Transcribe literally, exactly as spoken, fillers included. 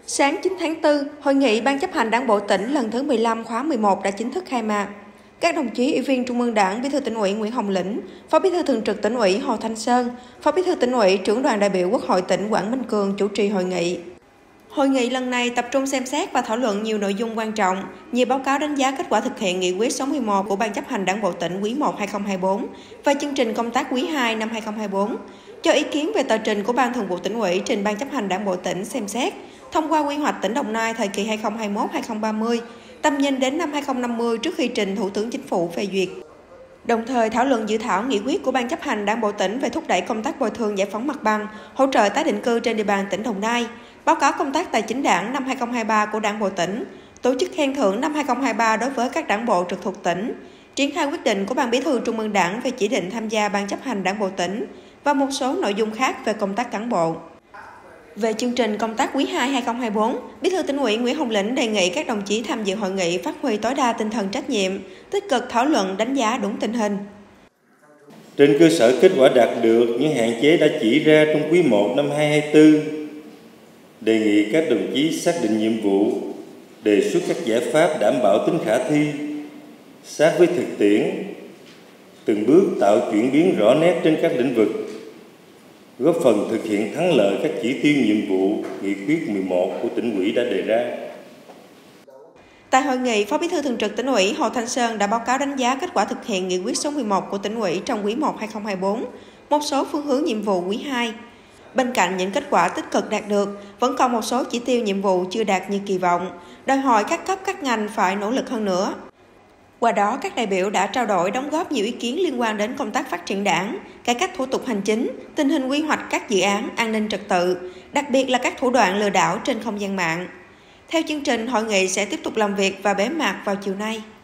Sáng chín tháng tư, Hội nghị Ban chấp hành Đảng bộ tỉnh lần thứ mười lăm khóa mười một đã chính thức khai mạc. Các đồng chí Ủy viên Trung ương Đảng, Bí thư Tỉnh ủy Nguyễn Hồng Lĩnh, Phó Bí thư Thường trực Tỉnh ủy Hồ Thanh Sơn, Phó Bí thư Tỉnh ủy, Trưởng đoàn đại biểu Quốc hội tỉnh Quảng Minh Cường chủ trì hội nghị. Hội nghị lần này tập trung xem xét và thảo luận nhiều nội dung quan trọng, nhiều báo cáo đánh giá kết quả thực hiện nghị quyết số mười một của Ban chấp hành Đảng bộ tỉnh quý một hai không hai tư và chương trình công tác quý hai năm hai không hai tư, cho ý kiến về tờ trình của Ban Thường vụ Tỉnh ủy trình Ban chấp hành Đảng bộ tỉnh xem xét thông qua quy hoạch tỉnh Đồng Nai thời kỳ hai nghìn không trăm hai mươi mốt đến hai nghìn không trăm ba mươi, tầm nhìn đến năm hai nghìn không trăm năm mươi trước khi trình Thủ tướng Chính phủ phê duyệt. Đồng thời thảo luận dự thảo nghị quyết của Ban chấp hành Đảng bộ tỉnh về thúc đẩy công tác bồi thường giải phóng mặt bằng, hỗ trợ tái định cư trên địa bàn tỉnh Đồng Nai, báo cáo công tác tài chính đảng năm hai nghìn không trăm hai mươi ba của Đảng bộ tỉnh, tổ chức khen thưởng năm hai nghìn không trăm hai mươi ba đối với các đảng bộ trực thuộc tỉnh, triển khai quyết định của Ban Bí thư Trung ương Đảng về chỉ định tham gia Ban chấp hành Đảng bộ tỉnh và một số nội dung khác về công tác cán bộ. Về chương trình công tác quý hai hai nghìn không trăm hai mươi tư, Bí thư Tỉnh ủy Nguyễn Hồng Lĩnh đề nghị các đồng chí tham dự hội nghị phát huy tối đa tinh thần trách nhiệm, tích cực thảo luận đánh giá đúng tình hình. Trên cơ sở kết quả đạt được, những hạn chế đã chỉ ra trong quý một năm hai nghìn không trăm hai mươi tư, đề nghị các đồng chí xác định nhiệm vụ, đề xuất các giải pháp đảm bảo tính khả thi, sát với thực tiễn, từng bước tạo chuyển biến rõ nét trên các lĩnh vực, góp phần thực hiện thắng lợi các chỉ tiêu nhiệm vụ nghị quyết mười một của Tỉnh ủy đã đề ra. Tại hội nghị, Phó Bí thư Thường trực Tỉnh ủy Hồ Thanh Sơn đã báo cáo đánh giá kết quả thực hiện nghị quyết số mười một của Tỉnh ủy trong quý một hai nghìn không trăm hai mươi tư, một số phương hướng nhiệm vụ quý hai. Bên cạnh những kết quả tích cực đạt được, vẫn còn một số chỉ tiêu nhiệm vụ chưa đạt như kỳ vọng, đòi hỏi các cấp các ngành phải nỗ lực hơn nữa. Qua đó, các đại biểu đã trao đổi đóng góp nhiều ý kiến liên quan đến công tác phát triển đảng, cải cách thủ tục hành chính, tình hình quy hoạch các dự án, an ninh trật tự, đặc biệt là các thủ đoạn lừa đảo trên không gian mạng. Theo chương trình, hội nghị sẽ tiếp tục làm việc và bế mạc vào chiều nay.